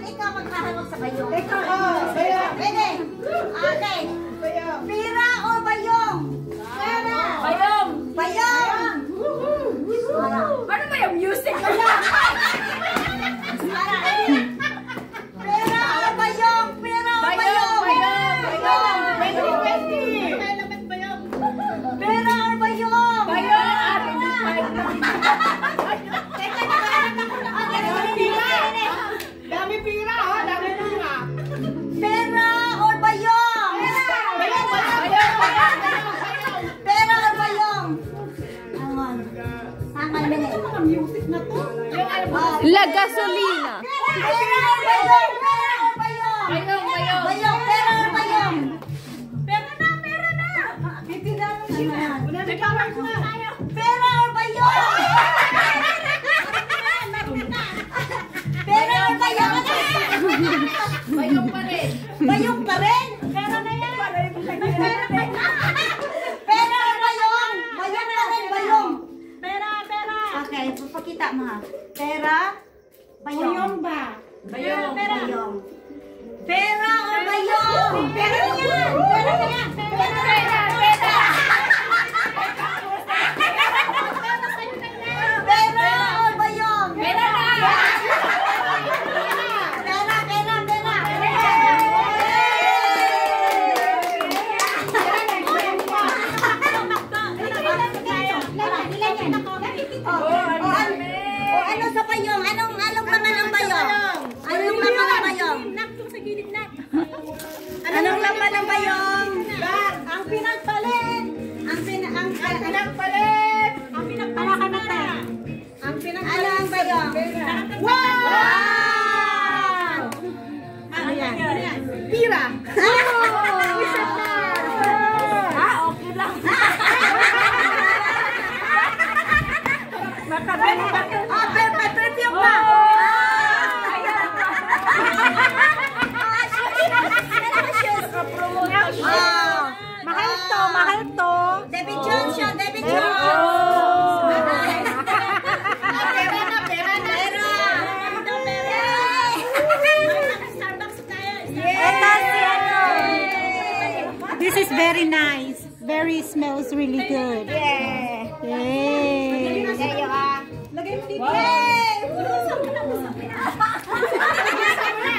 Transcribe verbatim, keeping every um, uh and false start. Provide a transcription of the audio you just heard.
ikaw maghahanap sa bayong. Ikaw, oh, bayong. Pwede. Okay. Bayong. Pira o bayong? Pera. Bayong. Bayong. Para. Ano ba yung music? Para. Pera o bayong? Pera o bayong? Bayong. Bayong. Bayong. Bayong. Pera o bayong? Bayong. Dami pira, oh. Dami pira. Pera o bayong? Bayong, bayong. Pera o bayong? Angon. Angon na Ano mga music na to? La gasolina. Pera o bayong? Pera o bayong? Bayong, bayong. Bayong, pera o bayong? Pera na, pera na. Hindi na lang siya. Wala na kamay ko na. Pera o bayong? Pera o bayong? Bayong pa rin. Bayong pa rin? Pera na yan. Pera o bayong? Bayong pa rin, bayong. Pera, pera. Okay, papakita mo ha. Pera, bayong. Bayong ba? Bayong. Bayong. Pera o bayong? Pera na yan. Pera na yan. Pera, pera, pera. Pera o bayong? Pera na. Pera, pera, pera. O, o, ano sa bayong? Anong, anong laman ng bayong? Anong laman ng bayong? Anong laman ng bayong? Ang pinagpalit. Ang pin, ang, Ang pinagpalit. Ang pinagpalakan na. Ang ano pinagpalit. ang bayong? Wow! Ano yan? Pira. Ah, okay lang. Ah, per, per, perfume ba? Ah, Mahal to, mahal to. David Jones siya, David Jones. Pera na, pera na. Ito si ano. This is very nice. Very smells really good. Yeah. Yay. There you are. Lagay mo dito. Yay!